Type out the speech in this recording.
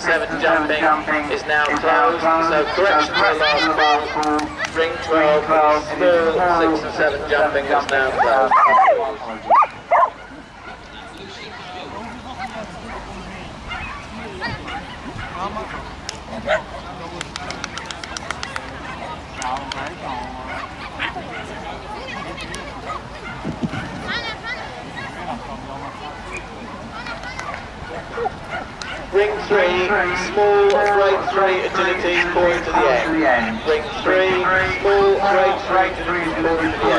7 jumping is now closed, so correction to the last call. Ring 12, small 6 and 7 jumping is now closed. Ring 3, small, grade 3 agility, pouring to the end. Ring 3, small, grade 3 agility, pouring to the end.